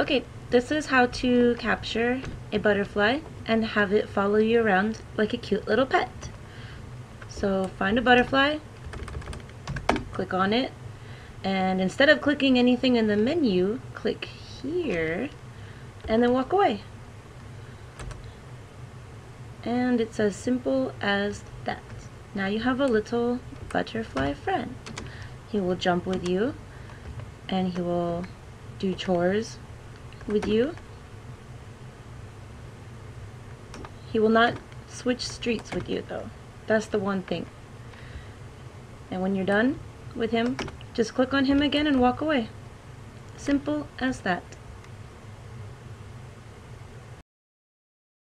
Okay, this is how to capture a butterfly and have it follow you around like a cute little pet. So find a butterfly, click on it, and instead of clicking anything in the menu, click here and then walk away. And it's as simple as that. Now you have a little butterfly friend. He will jump with you and he will do chores with you. He will not switch streets with you though. That's the one thing. And when you're done with him, just click on him again and walk away. Simple as that.